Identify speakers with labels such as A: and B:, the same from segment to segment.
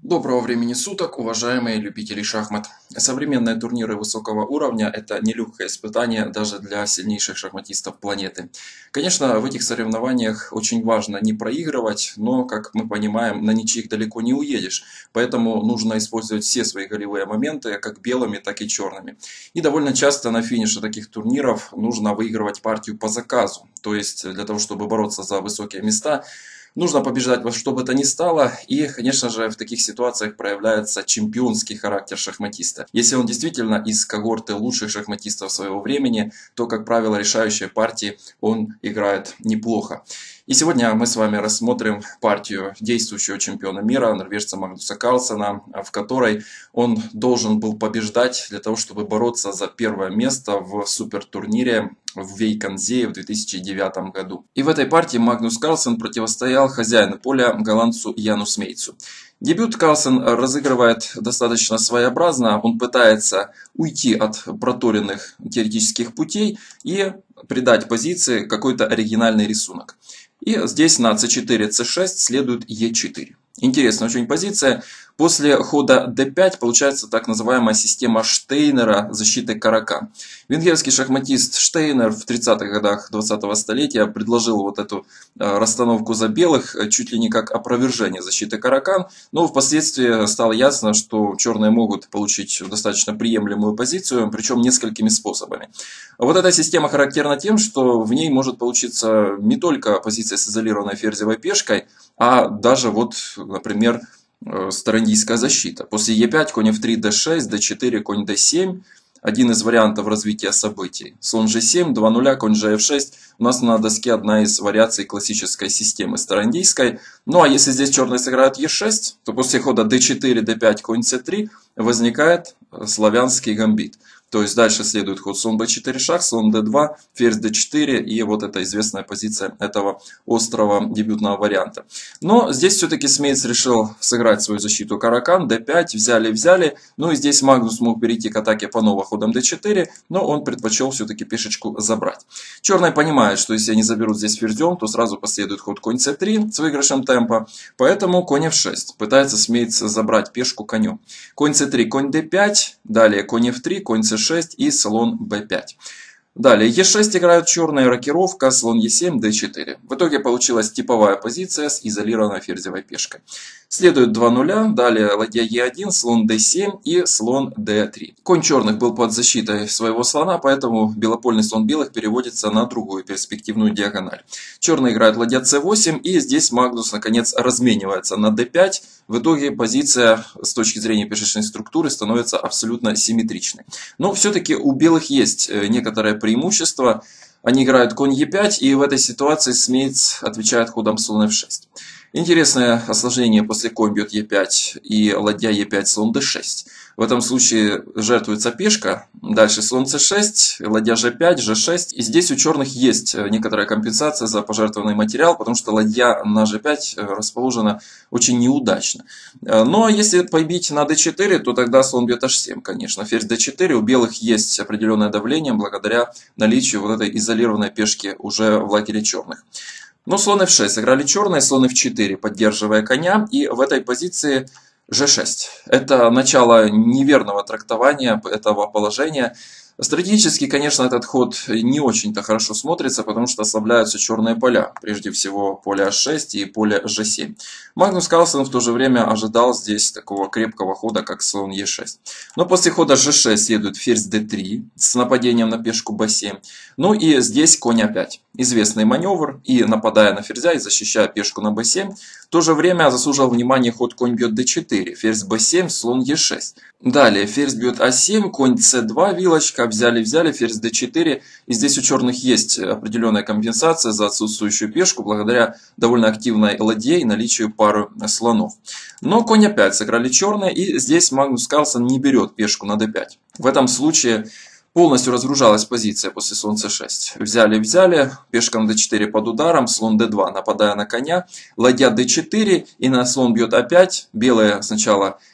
A: Доброго времени суток, уважаемые любители шахмат. Современные турниры высокого уровня – это нелегкое испытание даже для сильнейших шахматистов планеты. Конечно, в этих соревнованиях очень важно не проигрывать, но, как мы понимаем, на ничьих далеко не уедешь. Поэтому нужно использовать все свои голевые моменты, как белыми, так и черными. И довольно часто на финише таких турниров нужно выигрывать партию по заказу. То есть для того, чтобы бороться за высокие места, нужно побеждать во что бы то ни стало, и, конечно же, в таких ситуациях проявляется чемпионский характер шахматиста. Если он действительно из когорты лучших шахматистов своего времени, то, как правило, решающие партии он играет неплохо. И сегодня мы с вами рассмотрим партию действующего чемпиона мира, норвежца Магнуса Карлсена, в которой он должен был побеждать для того, чтобы бороться за первое место в супертурнире в Вейконзее в 2009 году. И в этой партии Магнус Карлсен противостоял хозяину поля голландцу Яну Смейцу. Дебют Карлсен разыгрывает достаточно своеобразно, он пытается уйти от проторенных теоретических путей и придать позиции какой-то оригинальный рисунок. И здесь на c4, c6 следует e4. Интересная очень позиция. После хода d5 получается так называемая система Штейнера защиты Каракан. Венгерский шахматист Штейнер в 30-х годах 20-го столетия предложил вот эту расстановку за белых чуть ли не как опровержение защиты Каракан, но впоследствии стало ясно, что черные могут получить достаточно приемлемую позицию, причем несколькими способами. Вот эта система характерна тем, что в ней может получиться не только позиция с изолированной ферзевой пешкой, а даже вот, например, старандийская защита. После e5, конь f3, d6, d4, конь d7. Один из вариантов развития событий. Слон g7, 2-0, конь gf6. У нас на доске одна из вариаций классической системы старандийской. Ну а если здесь черные сыграют e6, то после хода d4, d5, конь c3 возникает славянский гамбит. То есть дальше следует ход слон b4 шах, слон d2, ферзь d4 и вот эта известная позиция этого острого дебютного варианта. Но здесь все-таки Смейц решил сыграть свою защиту Каракан, d5, взяли. Ну и здесь Магнус мог перейти к атаке по ново ходом d4, но он предпочел все-таки пешечку забрать. Черные понимают, что если они заберут здесь ферзем, то сразу последует ход конь c3 с выигрышем темпа, поэтому конь f6. Пытается Смейц забрать пешку конем. Конь c3, конь d5, далее конь f3, конь c6 и слон b5. Далее e6 играют черные, рокировка, слон e7, d4. В итоге получилась типовая позиция с изолированной ферзевой пешкой. Следует 2-0, далее ладья e1, слон d7 и слон d3. Конь черных был под защитой своего слона, поэтому белопольный слон белых переводится на другую перспективную диагональ. Черные играют ладья c8, и здесь Магнус наконец разменивается на d5. В итоге позиция с точки зрения пешечной структуры становится абсолютно симметричной. Но все-таки у белых есть некоторое преимущество. Они играют конь e5, и в этой ситуации Смейц отвечает ходом слон f6. Интересное осложнение после конь бьет e5 и ладья e5, слон d6. В этом случае жертвуется пешка, дальше слон c6, ладья g5, g6. И здесь у черных есть некоторая компенсация за пожертвованный материал, потому что ладья на g5 расположена очень неудачно. Но если побить на d4, то тогда слон бьет h7, конечно. Ферзь d4, у белых есть определенное давление благодаря наличию вот этой изолированной пешки уже в лагере черных. Но слон f6 сыграли черные, слон f4, поддерживая коня, и в этой позиции g6. Это начало неверного трактования этого положения. Стратегически, конечно, этот ход не очень-то хорошо смотрится, потому что ослабляются черные поля. Прежде всего поле h6 и поле g7. Магнус Карлсен в то же время ожидал здесь такого крепкого хода, как слон e6. Но после хода g6 следует ферзь d3 с нападением на пешку b7. Ну и здесь конь a5. Известный маневр, и нападая на ферзя и защищая пешку на b7, в то же время заслужил внимание ход конь бьет d4, ферзь b7, слон e6. Далее ферзь бьет a7, конь c2, вилочка, взяли, ферзь d4. И здесь у черных есть определенная компенсация за отсутствующую пешку, благодаря довольно активной ладье и наличию пары слонов. Но конь a5 сыграли черные, и здесь Магнус Карлсен не берет пешку на d5. В этом случае полностью разгружалась позиция после слон c6. Взяли, пешка на d4 под ударом, слон d2, нападая на коня, ладья d4, и на слон бьет a5. Белые сначала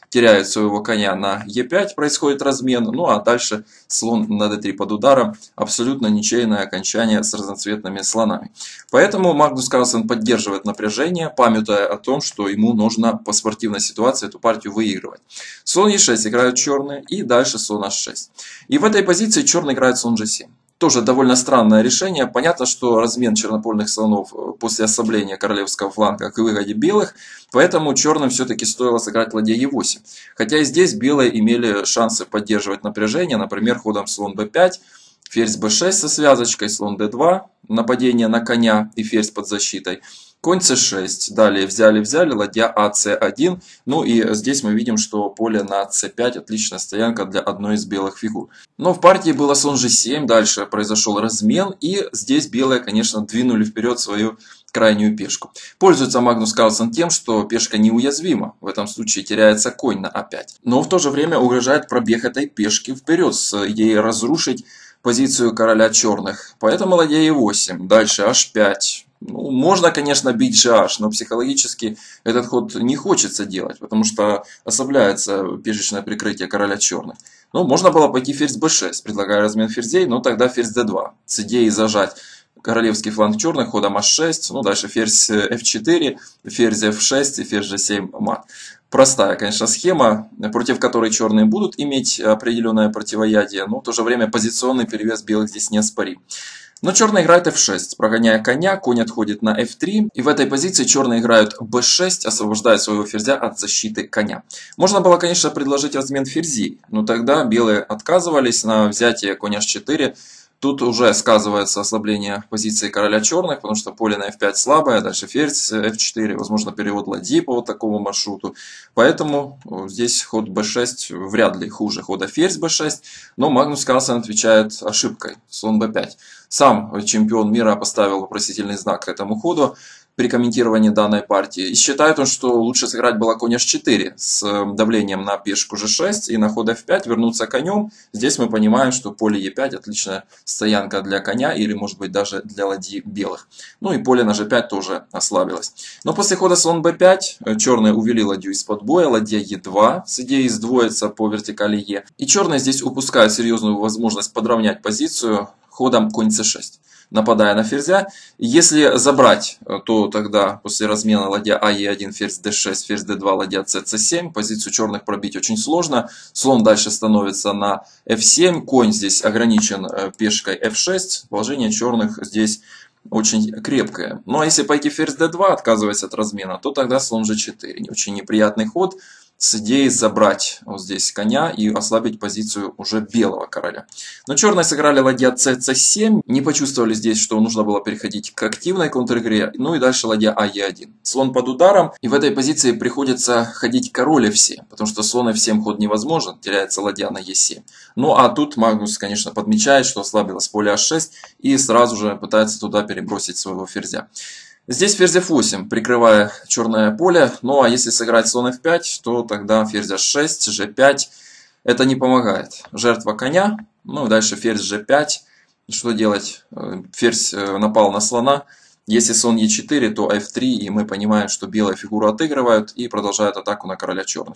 A: теряют своего коня на Е5, происходит размен, ну а дальше слон на d3 под ударом, абсолютно ничейное окончание с разноцветными слонами. Поэтому Магнус Карлсен поддерживает напряжение, памятуя о том, что ему нужно по спортивной ситуации эту партию выигрывать. Слон Е6 играют черные и дальше слон H6. И в этой позиции черный играет слон G7. Тоже довольно странное решение. Понятно, что размен чернопольных слонов после ослабления королевского фланга к выгоде белых, поэтому черным все-таки стоило сыграть ладья Е8. Хотя и здесь белые имели шансы поддерживать напряжение, например, ходом слон b5, ферзь b6 со связочкой, слон d2, нападение на коня и ферзь под защитой. Конь c6, далее взяли, ладья ac1, ну и здесь мы видим, что поле на c5 отличная стоянка для одной из белых фигур. Но в партии было слон g7, дальше произошел размен, и здесь белые, конечно, двинули вперед свою крайнюю пешку. Пользуется Магнус Карлсен тем, что пешка неуязвима, в этом случае теряется конь на а5, но в то же время угрожает пробег этой пешки вперед, с идеей разрушить позицию короля черных. Поэтому ладья e8, дальше h5. Ну, можно, конечно, бить GH, но психологически этот ход не хочется делать, потому что ослабляется пешечное прикрытие короля черных. Ну, можно было пойти ферзь b6, предлагая размен ферзей, но тогда ферзь d2, с идеей зажать королевский фланг черных ходом h6, ну дальше ферзь f4, ферзь f6 и ферзь g7 мат. Простая, конечно, схема, против которой черные будут иметь определенное противоядие, но в то же время позиционный перевес белых здесь неоспорим. Но черный играет f6, прогоняя коня, конь отходит на f3, и в этой позиции черные играют b6, освобождая своего ферзя от защиты коня. Можно было, конечно, предложить размен ферзей, но тогда белые отказывались на взятие коня h4. Тут уже сказывается ослабление позиции короля черных, потому что поле на f5 слабое, дальше ферзь f4, возможно перевод ладьи по вот такому маршруту. Поэтому здесь ход b6 вряд ли хуже хода ферзь b6, но Магнус Карлсен отвечает ошибкой, слон b5. Сам чемпион мира поставил вопросительный знак к этому ходу при комментировании данной партии. И считает он, что лучше сыграть было конь h4 с давлением на пешку g6 и на ход f5 вернуться конем. Здесь мы понимаем, что поле e5 отличная стоянка для коня или может быть даже для ладьи белых. Ну и поле на g5 тоже ослабилось. Но после хода слон b5 черные увели ладью из-под боя, ладья e2 с идеей сдвоиться по вертикали e. И черные здесь упускают серьезную возможность подровнять позицию ходом конь c6. Нападая на ферзя. Если забрать, то тогда после размена ладья АЕ1, ферзь d6, ферзь d2, ладья c7. Позицию черных пробить очень сложно. Слон дальше становится на f7. Конь здесь ограничен пешкой f6. Положение черных здесь очень крепкое. Ну а если пойти ферзь d2, отказываясь от размена, то тогда слон g4. Очень неприятный ход с идеей забрать вот здесь коня и ослабить позицию уже белого короля. Но черные сыграли ладья c7, не почувствовали здесь, что нужно было переходить к активной контр-игре, ну и дальше ладья АЕ1. Слон под ударом, и в этой позиции приходится ходить король f7, потому что слон f7 ход невозможен, теряется ладья на e7. Ну а тут Магнус, конечно, подмечает, что ослабилось поле h6 и сразу же пытается туда перебросить своего ферзя. Здесь ферзь f8, прикрывая черное поле. Ну а если сыграть слон f5, то тогда ферзь h6, g5. Это не помогает. Жертва коня. Ну и дальше ферзь g5. Что делать? Ферзь напал на слона. Если слон e4, то f3. И мы понимаем, что белые фигуру отыгрывают и продолжают атаку на короля черных.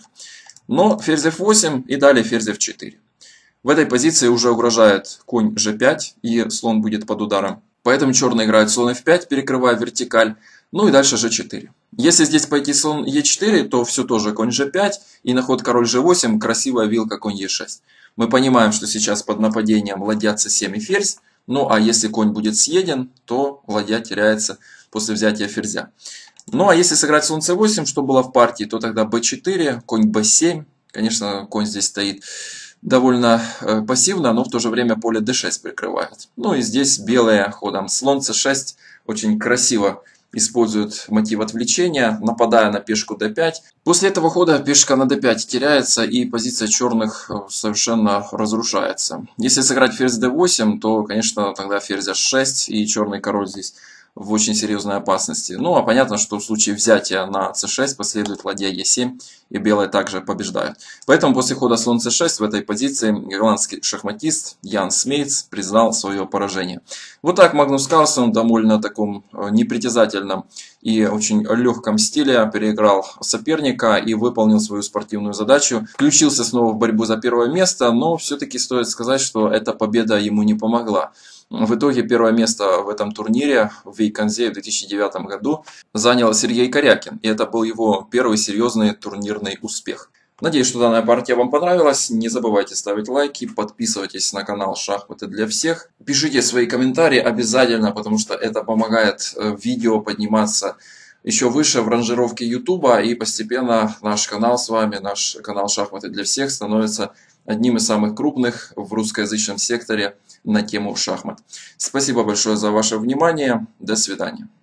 A: Но ферзь f8 и далее ферзь f4. В этой позиции уже угрожает конь g5 и слон будет под ударом. Поэтому черные играют слон f5, перекрывая вертикаль. Ну и дальше g4. Если здесь пойти слон e4, то все тоже конь g5. И на ход король g8 красивая вилка конь e6. Мы понимаем, что сейчас под нападением ладья c7 и ферзь. Ну а если конь будет съеден, то ладья теряется после взятия ферзя. Ну а если сыграть слон c8, что было в партии, то тогда b4, конь b7. Конечно, конь здесь стоит довольно пассивно, но в то же время поле d6 прикрывает. Ну и здесь белые ходом слон c6 очень красиво используют мотив отвлечения, нападая на пешку d5. После этого хода пешка на d5 теряется и позиция черных совершенно разрушается. Если сыграть ферзь d8, то, конечно, тогда ферзь h6 и черный король здесь в очень серьезной опасности. Ну, а понятно, что в случае взятия на c6 последует ладья e7, и белые также побеждают. Поэтому после хода слон c6 в этой позиции ирландский шахматист Ян Смейтс признал свое поражение. Вот так Магнус Карлсон в довольно таком непритязательном и очень легком стиле переиграл соперника и выполнил свою спортивную задачу. Включился снова в борьбу за первое место, но все-таки стоит сказать, что эта победа ему не помогла. В итоге первое место в этом турнире в Вейконзе в 2009 году занял Сергей Корякин. И это был его первый серьезный турнирный успех. Надеюсь, что данная партия вам понравилась. Не забывайте ставить лайки, подписывайтесь на канал «Шахматы для всех». Пишите свои комментарии обязательно, потому что это помогает видео подниматься еще выше в ранжировке YouTube. И постепенно наш канал с вами, наш канал «Шахматы для всех» становится одним из самых крупных в русскоязычном секторе на тему шахмат. Спасибо большое за ваше внимание. До свидания.